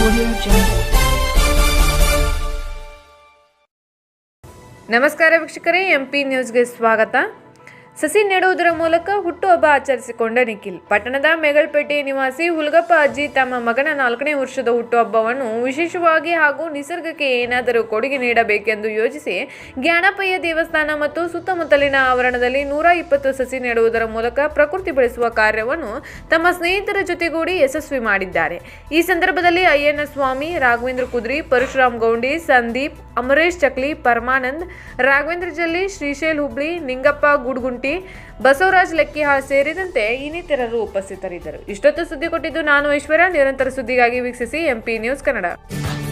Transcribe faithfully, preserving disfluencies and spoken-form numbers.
ನಮಸ್ಕಾರ ವೀಕ್ಷಕರೇ, ಎಂಪಿ ನ್ಯೂಸ್ಗೆ ಸ್ವಾಗತ. ಸಸಿ ನೆಡುವುದರ ಮೂಲಕ ಹುಟ್ಟುಹಬ್ಬ ಆಚರಿಸಿಕೊಂಡ ನಿಖಿಲ್. ಪಟ್ಟಣದ ಮೇಗಲ್ಪೇಟೆ ನಿವಾಸಿ ಹುಲ್ಗಪ್ಪ ಅಜ್ಜಿ ತಮ್ಮ ಮಗನ ನಾಲ್ಕನೇ ವರ್ಷದ ಹುಟ್ಟುಹಬ್ಬವನ್ನು ವಿಶೇಷವಾಗಿ ಹಾಗೂ ನಿಸರ್ಗಕ್ಕೆ ಏನಾದರೂ ಕೊಡುಗೆ ನೀಡಬೇಕೆಂದು ಯೋಚಿಸಿ ಜ್ಞಾನಪಯ್ಯ ದೇವಸ್ಥಾನ ಮತ್ತು ಸುತ್ತಮುತ್ತಲಿನ ಆವರಣದಲ್ಲಿ ನೂರ ಇಪ್ಪತ್ತು ಸಸಿ ನೆಡುವುದರ ಮೂಲಕ ಪ್ರಕೃತಿ ಬೆಳೆಸುವ ಕಾರ್ಯವನ್ನು ತಮ್ಮ ಸ್ನೇಹಿತರ ಜೊತೆಗೂಡಿ ಯಶಸ್ವಿ ಮಾಡಿದ್ದಾರೆ. ಈ ಸಂದರ್ಭದಲ್ಲಿ ಅಯ್ಯಣ್ಣ ಸ್ವಾಮಿ, ರಾಘವೇಂದ್ರ ಕುದ್ರಿ, ಪರಶುರಾಮ್ ಗೌಂಡಿ, ಸಂದೀಪ್, ಅಮರೇಶ್ ಚಕ್ಲಿ, ಪರಮಾನಂದ್, ರಾಘವೇಂದ್ರ ಜಲ್ಲಿ, ಶ್ರೀಶೈಲ್ ಹುಬ್ಳಿ, ನಿಂಗಪ್ಪ ಗುಡ್ಗುಂಟಿ, ಬಸವರಾಜ್ ಲೆಕ್ಕಿಹಾಳ್ ಸೇರಿದಂತೆ ಇನ್ನಿತರರು ಉಪಸ್ಥಿತರಿದ್ದರು. ಇಷ್ಟೊತ್ತು ಸುದ್ದಿ ಕೊಟ್ಟಿದ್ದು ನಾನು ಐಶ್ವರ್ಯ. ನಿರಂತರ ಸುದ್ದಿಗಾಗಿ ವೀಕ್ಷಿಸಿ ಎಂಪಿ ನ್ಯೂಸ್ ಕನ್ನಡ.